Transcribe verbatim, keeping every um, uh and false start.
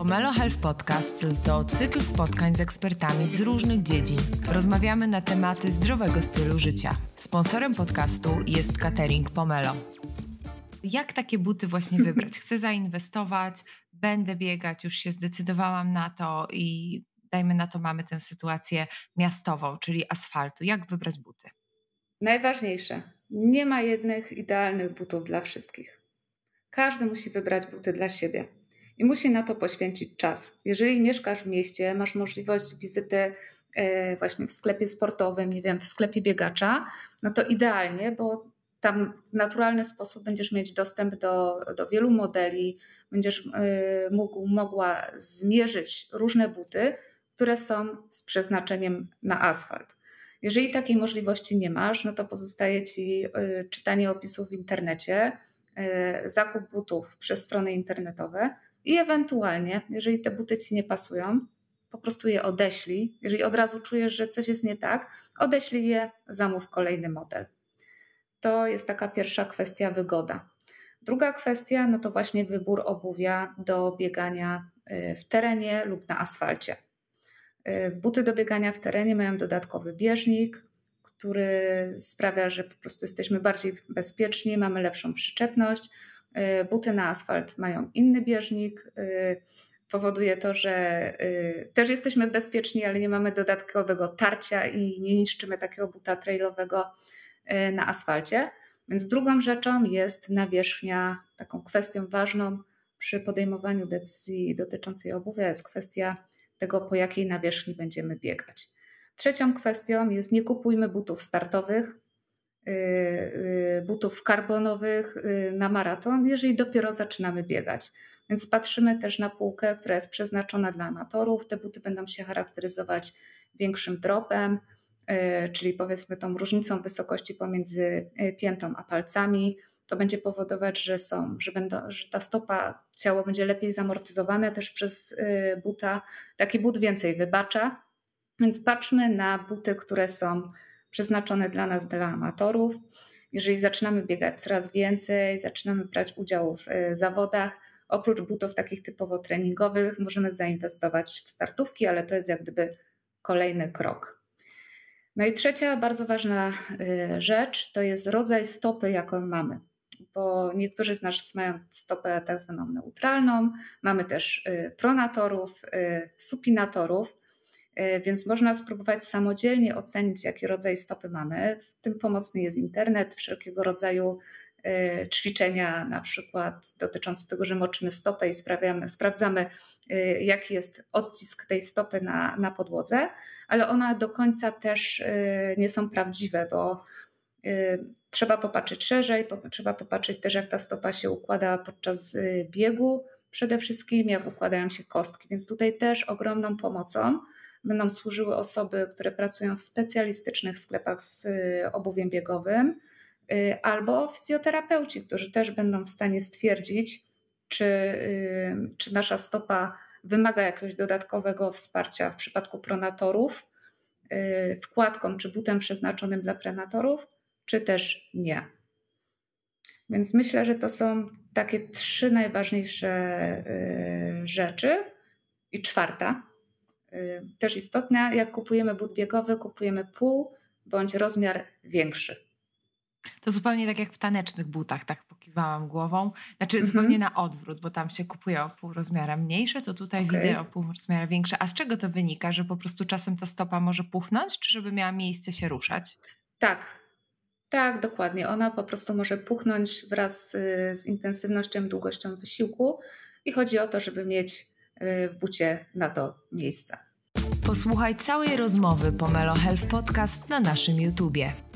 Pomelo Health Podcast to cykl spotkań z ekspertami z różnych dziedzin. Rozmawiamy na tematy zdrowego stylu życia. Sponsorem podcastu jest catering Pomelo. Jak takie buty właśnie wybrać? Chcę zainwestować, będę biegać, już się zdecydowałam na to i dajmy na to mamy tę sytuację miastową, czyli asfaltu. Jak wybrać buty? Najważniejsze, nie ma jednych idealnych butów dla wszystkich. Każdy musi wybrać buty dla siebie i musi na to poświęcić czas. Jeżeli mieszkasz w mieście, masz możliwość wizyty właśnie w sklepie sportowym, nie wiem, w sklepie biegacza, no to idealnie, bo tam w naturalny sposób będziesz mieć dostęp do, do wielu modeli, będziesz mógł, mogła zmierzyć różne buty, które są z przeznaczeniem na asfalt. Jeżeli takiej możliwości nie masz, no to pozostaje Ci czytanie opisów w internecie, zakup butów przez strony internetowe i ewentualnie, jeżeli te buty Ci nie pasują, po prostu je odeślij. Jeżeli od razu czujesz, że coś jest nie tak, odeślij je, zamów kolejny model. To jest taka pierwsza kwestia, wygoda. Druga kwestia, no to właśnie wybór obuwia do biegania w terenie lub na asfalcie. Buty do biegania w terenie mają dodatkowy bieżnik, który sprawia, że po prostu jesteśmy bardziej bezpieczni, mamy lepszą przyczepność. Buty na asfalt mają inny bieżnik. Powoduje to, że też jesteśmy bezpieczni, ale nie mamy dodatkowego tarcia i nie niszczymy takiego buta trailowego na asfalcie. Więc drugą rzeczą jest nawierzchnia. Taką kwestią ważną przy podejmowaniu decyzji dotyczącej obuwia jest kwestia tego, po jakiej nawierzchni będziemy biegać. Trzecią kwestią jest nie kupujmy butów startowych, butów karbonowych na maraton, jeżeli dopiero zaczynamy biegać. Więc patrzymy też na półkę, która jest przeznaczona dla amatorów. Te buty będą się charakteryzować większym dropem, czyli powiedzmy tą różnicą wysokości pomiędzy piętą a palcami. To będzie powodować, że, są, że, będą, że ta stopa, ciało będzie lepiej zamortyzowane też przez buta. Taki but więcej wybacza, więc patrzmy na buty, które są przeznaczone dla nas, dla amatorów. Jeżeli zaczynamy biegać coraz więcej, zaczynamy brać udział w zawodach, oprócz butów takich typowo treningowych możemy zainwestować w startówki, ale to jest jak gdyby kolejny krok. No i trzecia bardzo ważna rzecz to jest rodzaj stopy, jaką mamy. Bo niektórzy z nas mają stopę tak zwaną neutralną, mamy też pronatorów, supinatorów, więc można spróbować samodzielnie ocenić, jaki rodzaj stopy mamy. W tym pomocny jest internet, wszelkiego rodzaju ćwiczenia, na przykład dotyczące tego, że moczymy stopę i sprawiamy, sprawdzamy, jaki jest odcisk tej stopy na, na podłodze, ale one do końca też nie są prawdziwe, bo trzeba popatrzeć szerzej, trzeba popatrzeć też, jak ta stopa się układa podczas biegu, przede wszystkim jak układają się kostki, więc tutaj też ogromną pomocą będą służyły osoby, które pracują w specjalistycznych sklepach z obuwiem biegowym albo fizjoterapeuci, którzy też będą w stanie stwierdzić, czy, czy nasza stopa wymaga jakiegoś dodatkowego wsparcia w przypadku pronatorów, wkładką czy butem przeznaczonym dla prenatorów, czy też nie. Więc myślę, że to są takie trzy najważniejsze rzeczy. I czwarta, też istotna, jak kupujemy but biegowy, kupujemy pół bądź rozmiar większy. To zupełnie tak jak w tanecznych butach, tak pokiwałam głową. Znaczy mm-hmm. zupełnie na odwrót, bo tam się kupuje o pół rozmiara mniejsze, to tutaj okay. widzę o pół rozmiara większe. A z czego to wynika? Że po prostu czasem ta stopa może puchnąć, czy żeby miała miejsce się ruszać? Tak, tak, dokładnie. Ona po prostu może puchnąć wraz z intensywnością, długością wysiłku i chodzi o to, żeby mieć w bucie na to miejsce. Posłuchaj całej rozmowy Pomelo Health Podcast na naszym YouTubie.